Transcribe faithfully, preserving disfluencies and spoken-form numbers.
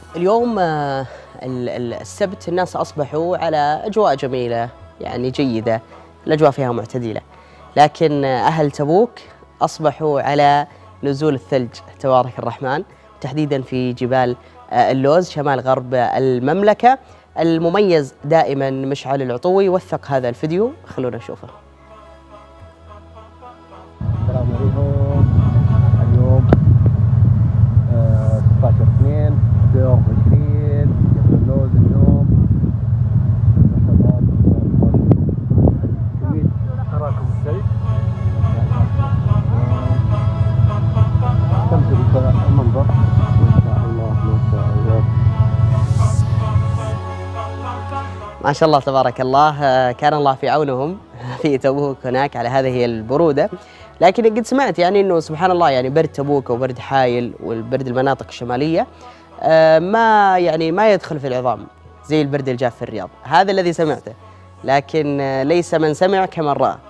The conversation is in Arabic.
اليوم آه، ال- ال- السبت الناس أصبحوا على أجواء جميلة، يعني جيدة، الأجواء فيها معتدلة. لكن آه، أهل تبوك أصبحوا على نزول الثلج تبارك الرحمن، تحديدا في جبال آه، اللوز شمال غرب المملكة. المميز دائما مشعل العطوي وثق هذا الفيديو، خلونا نشوفه. السلام عليكم. اليوم آه، ستة عشر اثنين ألفين وعشرين جبل اللوز. اليوم يا شباب كمية أراكم الثلج، استمتعوا بالمنظر ما شاء الله ما شاء الله. ما شاء الله تبارك الله، آه، كان الله في عونهم في تبوك هناك على هذه البرودة. لكن قد سمعت يعني انه سبحان الله، يعني برد تبوك وبرد حايل والبرد المناطق الشمالية آه، ما يعني ما يدخل في العظام زي البرد الجاف في الرياض، هذا الذي سمعته. لكن آه، ليس من سمع كمن رأى.